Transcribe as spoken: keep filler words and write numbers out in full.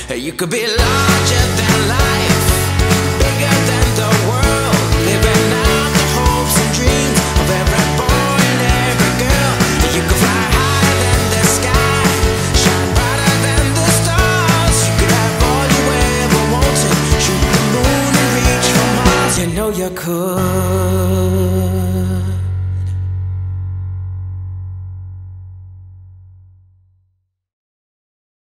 You could be larger than life, bigger than the world, living out the hopes and dreams of every boy and every girl. You could fly higher than the sky, shine brighter than the stars. You could have all you ever wanted, shoot the moon and reach for Mars. You know you could.